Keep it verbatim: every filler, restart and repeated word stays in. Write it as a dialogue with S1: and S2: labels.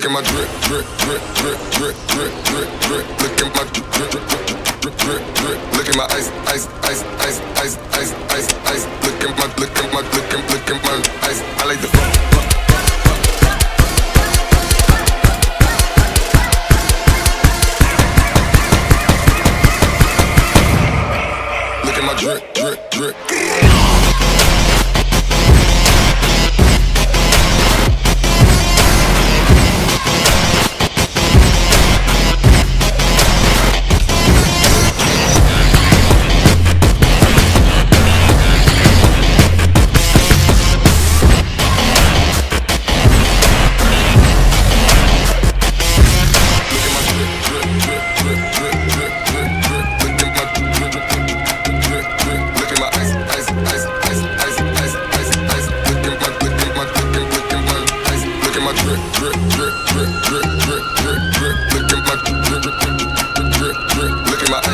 S1: Look at my drip, drip, drip, drip, drip, drip, drip, drip. Look at my drip, drip, drip, drip, drip, drip. Look at my ice, ice, ice, ice, ice, ice, ice, ice. Look at my, look at my, look at, look at my ice. I like the fuck. Look at my drip, drip, drip. Look at my